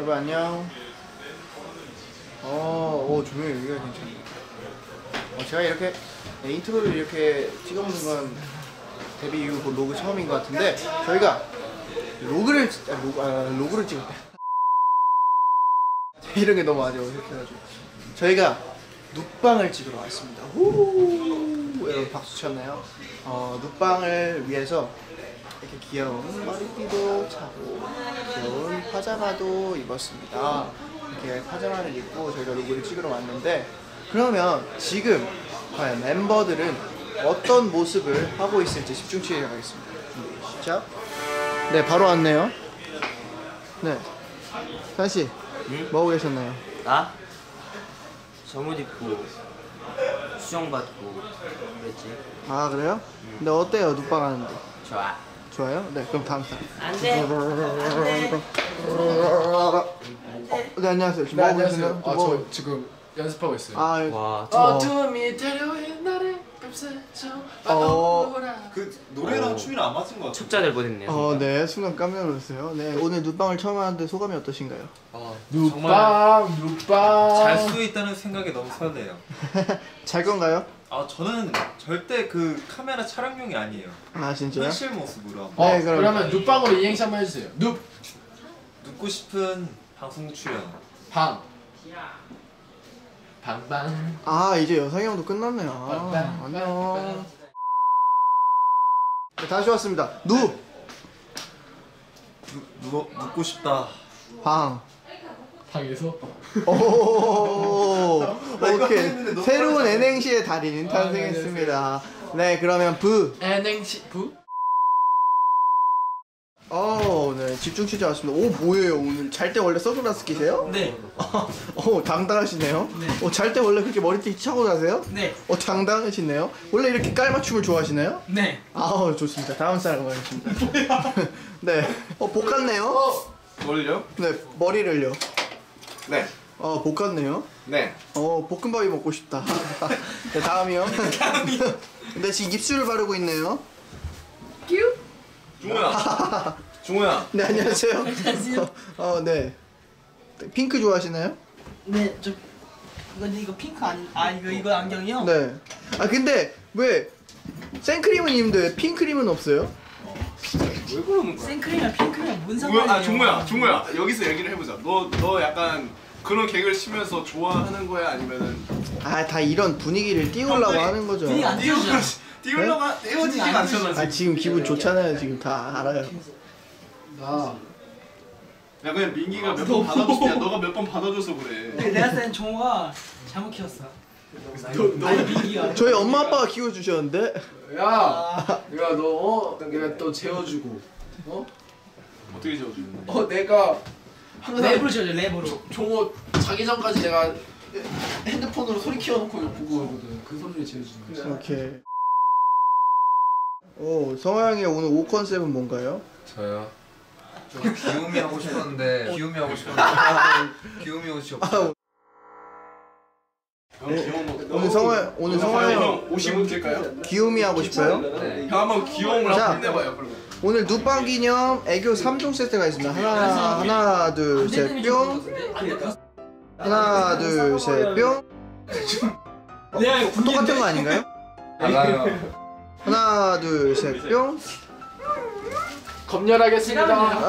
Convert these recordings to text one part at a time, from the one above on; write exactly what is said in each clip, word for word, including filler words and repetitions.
여러분 안녕. 어, 오 조명이 여기가 괜찮네. 어, 제가 이렇게 네, 인트로를 이렇게 찍어보는 건 데뷔 이후 로그 처음인 것 같은데 저희가 로그를 아, 로그, 아, 로그를 찍을 때 이런 게 너무 아주 어색해가지고 저희가 눕방을 찍으러 왔습니다. 후 여러분 박수 쳤나요? 어, 눕방을 위해서 이렇게 귀여운 머리띠도 차고 귀여운 파자마도 입었습니다. 이렇게 파자마를 입고 저희가 로그를 찍으러 왔는데 그러면 지금 과연 멤버들은 어떤 모습을 하고 있을지 집중 취해 가겠습니다. 준비 시작. 네, 바로 왔네요. 네, 산씨 응? 뭐 하고 계셨나요? 나? 잠옷 입고 수정 받고 그랬지. 아 그래요? 응. 근데 어때요? 눕방 하는데? 좋아. 좋아요? 네, 그럼 다음 사람. 안돼. 안돼. 네, 안녕하세요. 지금 네, 뭐 하고 안녕하세요. 계시나요? 아, 뭐... 저 지금 연습하고 있어요. 아, 와. 저... 어둠이 데려온 나를 감싸줘. 어... 그 노래랑 어. 춤이랑 안 맞은 것 같아. 촉자 될 뻔했네요. 어, 네, 순간 깜짝 놀랐어요. 네, 오늘 눕방을 처음 하는데 소감이 어떠신가요? 아, 눕방, 눕방. 잘 수 있다는 생각이 너무 설레요. 잘 건가요? 아 저는 절대 그 카메라 촬영용이 아니에요. 아, 진짜요? 현실 모습으로 한번. 어, 네, 그럼- 그러면 눕방으로 이행시 한번 해주세요. 눕, 눕고 싶은 방송 출연. 방, 방방. 아, 이제 여상형도 끝났네요. 아, 빵빵, 안녕. 네, 다시 왔습니다. 누! 누, 누워, 눕고 싶다. 방. 방에서. 오, 나 이거 오케이. 했는데 너무 새로운 빨리 N행시의 달인 아, 탄생했습니다. 네, 그러면 부. N행시 부. 어, 네, 집중 취재 왔습니다. 오, 뭐예요, 오늘? 잘 때 원래 선글라스 끼세요? 네. 오, 당당하시네요. 네. 어, 잘 때 원래 그렇게 머리띠 차고 자세요? 네. 어, 당당하시네요. 원래 이렇게 깔맞춤을 좋아하시나요? 네. 아우, 좋습니다. 다음 사람 가겠습니다. 네. 어, 복 같네요? 뭘요? 네, 머리를요. 네. 어, 복 같네요. 네. 어, 볶음밥이 먹고 싶다. 네, 다음이요. 근데 지금 입술을 바르고 있네요. 중호야. 중호야. 네, 안녕하세요. 안녕하세요. 어, 네. 핑크 좋아하시나요? 네, 저 이거 이거 핑크 아니 아 이거 이거 안경이요? 네. 아, 근데 왜 생크림은 있는데 왜 핑크림은 없어요? 왜 그러는 거야? 생크림이랑 핑크림이랑 뭔 중호야, 상관이에요? 아 중호야, 중호야. 여기서 얘기를 해보자. 너, 너 약간 그런 개그를 치면서 좋아하는 거야, 아니면은? 아, 다 이런 분위기를 띄우려고 형들이 하는 거죠. 분위기 안 띄우려, 띄우죠. 띄우려고 하- 띄워지지가 않잖아. 지금. 아, 지금 기분 좋잖아요. 지금 다 알아요. 나. 야 그냥 민기가 몇 번 받아줬어. 야 너가 몇 번 받아줘서 그래. 내가 쓴 종호가 잘못 키웠어. 너, 아니 민기가. 저희 엄마 아빠가 키워주셨는데. 야, 내가 너 어, 내가 또 재워주고, 어, 어떻게 재워주는데? 어 내가 항상 랩으로 지어줘 랩으로. 종호 자기 전까지 내가 핸드폰으로 소리 키워놓고 보고 오거든. 그 소리를 재워주는 거야. 오케이. 오, 성화형의 오늘 옷 컨셉은 뭔가요? 저요? 저 귀요미 하고 싶었는데 귀요미 하고 싶었는데 귀요미 옷이 없어요. 형 귀여운 거. 오늘 성화 오늘 성화형 형 오십 원 될까요? 귀요미 하고 싶어요? 네. 형 한번 귀여운 걸 자. 한번 끝내봐요. 그러면. 오늘 눕방 기념 애교 삼 종 세트가 있습니다. 하나 하나 둘 셋 뿅. 하나 둘 셋 뿅. 어, 또- 똑같은 거 아닌가요? 달라요. 하나 둘 셋 뿅. 검열하겠습니다.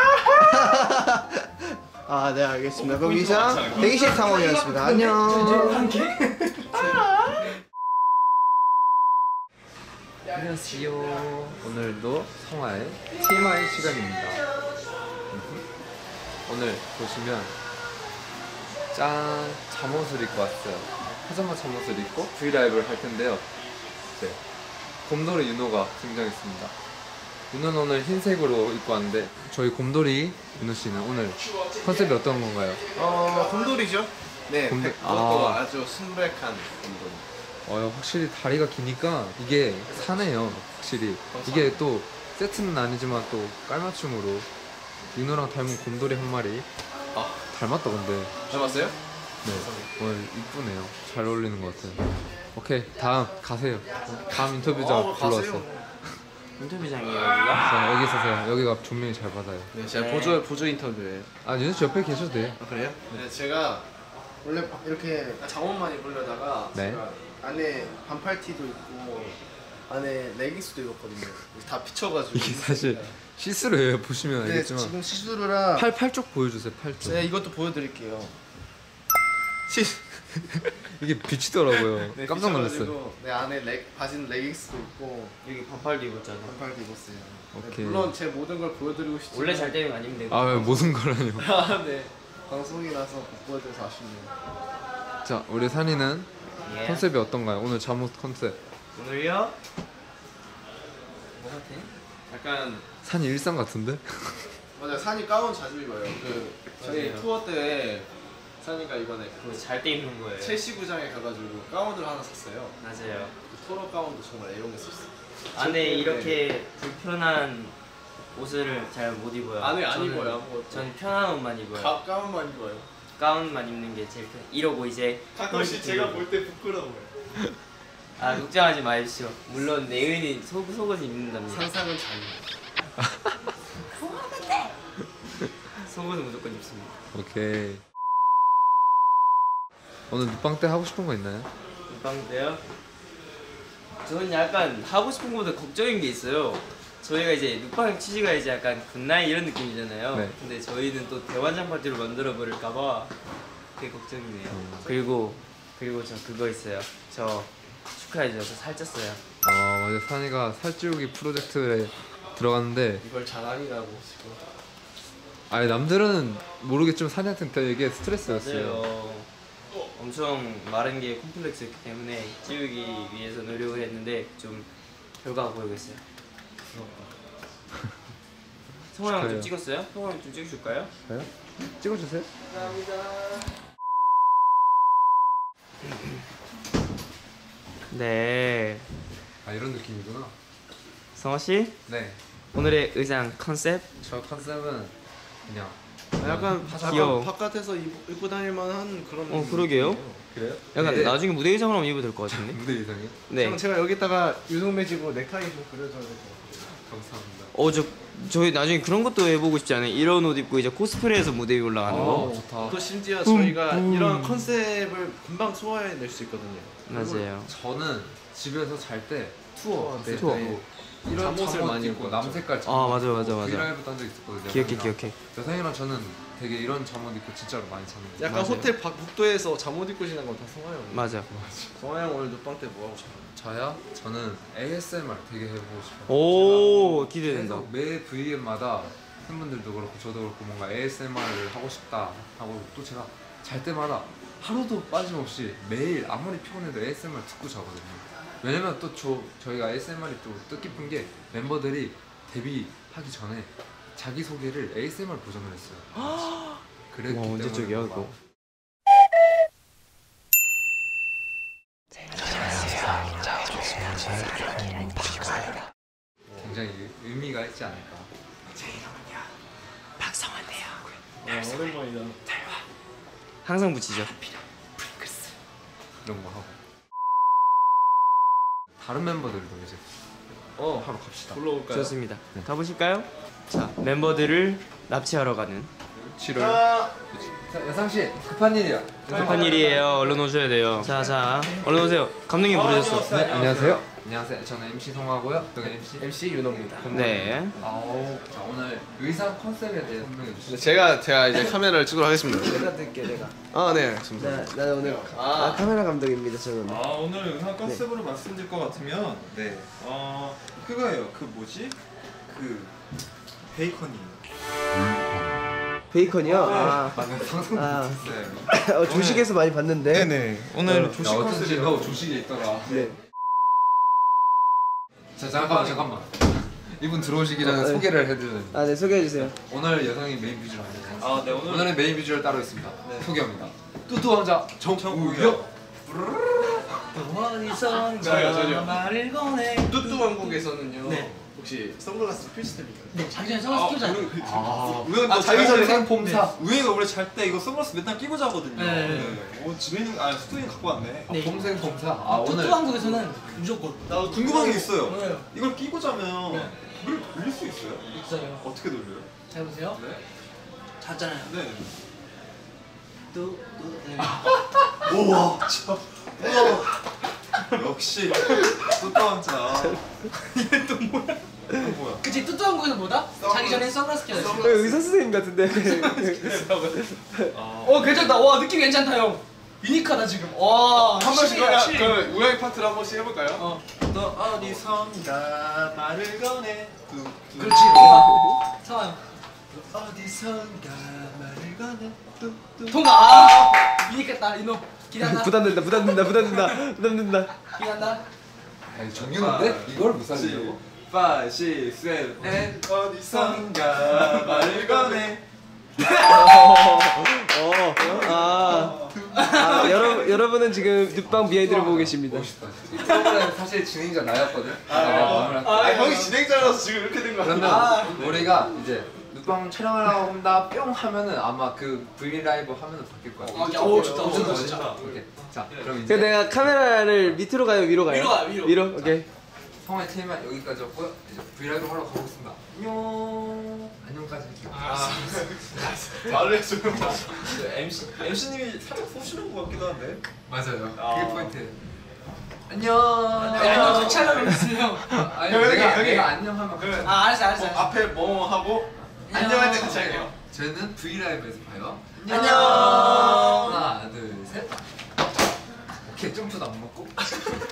아, 네, 알겠습니다. 그럼 이상 대기실 상황이었습니다. 안녕. 안녕하세요. 오늘도 성화의 티엠아이 시간입니다. 오늘 보시면 짠 잠옷을 입고 왔어요. 파자마 잠옷을 입고 브이라이브를 할 텐데요. 네, 곰돌이 윤호가 등장했습니다. 윤호는 오늘 흰색으로 입고 왔는데 저희 곰돌이 윤호 씨는 오늘 컨셉이 어떤 건가요? 어 곰돌이죠. 네. 곰돌- 그것도 아. 아주 순백한 곰돌이. 어, 확실히 다리가 기니까 이게 사네요. 확실히 이게 또 세트는 아니지만 또 깔맞춤으로 윤호랑 닮은 곰돌이 한 마리. 아. 닮았다 근데. 닮았어요? 네, 오늘 이쁘네요. 잘 어울리는 것 같아요. 오케이, 다음 가세요. 다음 인터뷰자 어, 불러왔어. 가세요. 인터뷰장이에요 여기가? 자 여기 있어서 여기가 조명이 잘 받아요. 네, 제가 네. 보조 보조 인터뷰예요. 아 윤수 씨 옆에 계셔도 돼요. 아 그래요? 네, 제가 원래 이렇게 잠옷만 입으려다가 네. 제가 안에 반팔티도 입고 안에 레깅스도 입었거든요. 다 비쳐가지고. 이게 사실 시스루예요. 보시면 네, 알겠지만 지금 시스루라. 팔 팔 쪽 보여주세요. 팔 쪽. 제가 이것도 보여드릴게요. 시. 이게 비치더라고요. 네, 깜짝 놀랐어요. 비쳐가지고 네, 안에 레, 바지는 레깅스도 입고 여기 반팔도 입었잖아. 반팔도 입었어요. 네, 오케이. 물론 제 모든 걸 보여드리고 싶지만 원래 잘 때는 아니면 되고. 아 무슨 거라뇨. 아, 네. 방송이라서 못 보여드려서 아쉽네요. 자 우리 산이는 예. 컨셉이 어떤가요? 오늘 잠옷 컨셉. 오늘요? 뭐 같아? 약간 산이 일상 같은데? 맞아요. 산이 가운 자주 입어요. 그 저희 맞아요. 투어 때 산이가 이번에 그거 잘 때 입는 거예요. 첼시구장에 가가지고 가운을 하나 샀어요. 맞아요. 그 토너 가운도 정말 애용했었어요. 안에 네. 이렇게 불편한 옷을 잘 못 입어요. 안에 안 저는- 입어요, 아무것도. 저는 편한 옷만 입어요. 가, 가운만 입어요. 가운만 입는 게 제일 편. 이러고 이제 가끔씩 제가 볼 때 부끄러워요. 아 걱정하지 마십시오. 물론 내은이 속 속옷 입는답니다. 상상은 자유. 속옷은 무조건 입습니다. 오케이. 오늘 눕방 때 하고 싶은 거 있나요? 이방 때요? 저는 약간 하고 싶은 것보다 걱정인 게 있어요. 저희가 이제 눕방 취지가 이제 약간 굿나잇 이런 느낌이잖아요. 네. 근데 저희는 또 대환장 파티로 만들어 버릴까봐 그게 걱정이네요. 그리고 그리고 저 그거 있어요. 저 축하해줘요. 저 살쪘어요. 아 맞아. 산이가 살찌우기 프로젝트에 들어갔는데 이걸 자랑이라고 지금. 아니 남들은 모르겠지만 산이한테는 되게 스트레스였어요. 맞아요. 엄청 마른 게 콤플렉스였기 때문에 찌우기 위해서 노력을 했는데 좀 결과가 보이고 있어요. 성호 형좀 축하해요. 찍었어요? 성호 형좀 찍어줄까요? 가요? 찍어주세요. 네. 아 이런 느낌이구나. 성호 씨 네. 오늘의 의상 컨셉 저 컨셉은 그냥 약간 귀여워. 약간 바깥에서 입, 입고 다닐 만한 그런. 어, 그러게요. 느낌이에요. 그래요? 약간 네. 나중에 무대 의상으로 한번 입어도 될 것 같은데. 무대 이상이요? 네. 형, 제가 여기다가 유성매직으로 넥타이 좀 그려줘야 될 것 같아요. 감사합니다. 어 저 저희 나중에 그런 것도 해보고 싶지 않아요? 이런 옷 입고 이제 코스프레해서 무대 위에 올라가는 거. 어 좋다. 또 심지어 저희가 이런 컨셉을 금방 소화해낼 수 있거든요. 맞아요. 저는 집에서 잘 때 투어 네, 투어. 네. 이런 잠옷을 잠옷 많이 입고 입고 남색깔 아, 잠옷 맞아요, 입고 맞아요, 맞아요. 브이라이브도 한 적 있었거든요. 기억해 여상이랑. 기억해. 여상이랑 저는 되게 이런 잠옷 입고 진짜로 많이 찾는 약간 맞아요. 호텔 박- 북도에서 잠옷 입고 지난 건 다 성화 형. 맞아. 성화 형 오늘 눕방 때 뭐 하고 싶어요? 저요? 저는 에이에스엠알 되게 해보고 싶어요. 오 기대된다. 계속 매 브이엠마다 팬분들도 그렇고 저도 그렇고 뭔가 에이에스엠알을 하고 싶다 하고 또 제가 잘 때마다 하루도 빠짐없이 매일 아무리 피곤해도 에이에스엠알 듣고 자거든요. 왜냐면 또 저, 저희가 에이에스엠알이 또 뜻깊은 게 멤버들이 데뷔하기 전에 자기소개를 에이에스엠알 버전을 했어요. 그랬기 와, 때문에 언제적이야, 뭔가 그거? 굉장히 의미가 있지 않을까. 박성환이에요. 아, 오랜만이다. 항상 붙이죠. 이런 거 하고 다른 멤버들도 이제 어, 하러 갑시다. 불러올까요? 좋습니다. 가보실까요? 자 멤버들을 납치하러 가는 칠월 자, 여상 씨 급한 일이야. 급한 일이에요. 얼른 오셔야 돼요. 자자 얼른 오세요. 감독님 부르셨어. 네, 안녕하세요. 안녕하세요. 저는 엠씨 성화고요. 여기 엠씨. 엠씨 윤호입니다. 네. 아우. 자, 오늘 의상 컨셉에 대해 설명해 주시죠. 제가 제가 이제 카메라를 찍으러 하겠습니다. 내가 들게 내가. 아, 네, 알겠습니다. 나, 나 오늘 아, 카메라 감독입니다 저는. 아 오늘 영상 컨셉으로 말씀드릴 것 같으면 네. 어 그거예요. 그 뭐지? 그 베이컨이. 베이컨이요? 아, 맞아요. 상상 아. 못했어요. 어, 조식에서 많이 봤는데. 네네. 오늘 조식 야, 어쩐지 컨셉. 너 조식에 있더라. 네. 자, 잠깐만, 잠깐만. 이분 들어오시기 전에 어, 네. 소개를 해드려야 돼. 아, 네 소개해 주세요. 오늘 여성이 메인 비주얼 아니에요? 아 네 오늘 오늘은 메인 비주얼 따로 있습니다. 소개합니다. 뚜뚜 왕자 정우혁. 저요, 저요. 뚜뚜 왕국에서는요. 네. 역시 선글라스 필수템이거든요. 네, 자기 전에 선글라스 끼우잖아요. 아, 우연 아, 자기 전에 생폼사. 우연히가 원래 잘 때 이거 선글라스 맨날 끼고 자거든요. 네. 어, 집에 있는 아 스튜디오 갖고 왔네. 네. 봄생 봄사. 아 오늘 뚜뚜왕국에서는 무조건 나 궁금한 게 있어요. 뭐예요? 이걸 끼고 자면 네. 물을 돌릴 수 있어요? 있어요. 어떻게 돌려요? 잘 보세요. 네. 잤잖아요. 네. 뚜, 뚜, 네. 우와, 참. 역시 뚜따왕자. 이게 또 뭐야? 또 뭐야? 그치, 뚜뚜왕국에서 뭐다? 자기 전에 선글라스 껴야 돼. 의사 선생님 같은데. 어, 괜찮다. 와, 느낌 괜찮다, 형. 유니크하다, 지금. 와, 한 번씩 실이야, 실. 그러면 그 우양이 파트를 한 번씩 해볼까요? 어, 너 어디선가 말을 거네. 뚜, 뚜. 그렇지. 상황. 어디선가 말을 거네. 뚜, 뚜. 통과. 아, 유니크했다, 이놈. 기대한다. 부담된다, 부담된다, 부담된다, 부담된다. 기대한다. 아니 정윤인데 이걸 못 살리려고? five, six, seven, eight. 어디선가 말을 거네. 어, 아, 아 여러분 여러분은 지금 눕방 비하인드를 보고 계십니다. 멋있다. 이 프로그램 사실 진행자 나였거든. 아, 아, 형이 진행자라서 지금 이렇게 된 거 아니야? 그러면 우리가 이제 눕방 촬영하려고 한다 뿅 하면은 아마 그 V 라이브 화면을 바뀔 거야. 아, 오, 좋다, 어, 좋다, 멋있다. 좋다. 오케이. 자, 그럼 그래서 이제 내가 카메라를 밑으로 가요, 위로 가요? 위로 가요, 위로. 위로, 오케이. 성화의 테이만 여기까지였고요. 이제 V 라이브 하러 가보겠습니다. 안녕. 안녕까지 할게요. 아, 말을 해줘요. 엠씨 엠씨님이 살짝 쏘시는 것 같기도 한데. 맞아요. 아. 그게 포인트. 안녕. 아니, 아니, 같이 하려고 했어요. 아니 형이, 내가 형이. 내가 안녕하면 그러면 아, 알았어, 알았어. 어, 알았어. 앞에 뭐 하고 안녕할 때 같이 할게요. 저희는 V 라이브에서 봐요. 안녕. 하나, 둘, 셋. 오케이 점프도 안 먹고.